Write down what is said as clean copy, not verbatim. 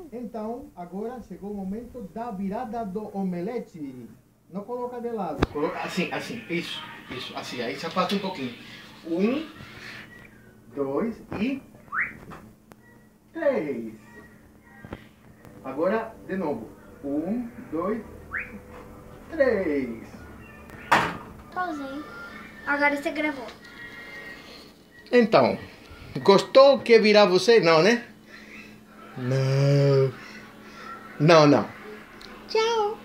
Então, agora chegou o momento da virada do omelete. Não coloca de lado. Coloca assim, assim. Isso, isso, assim. Aí só falta um pouquinho. 1, 2 e 3. Agora, de novo. 1, 2, 3. Pausei. Agora você gravou. Então, gostou que virar você? Não, né? Não. Não, não. Tchau.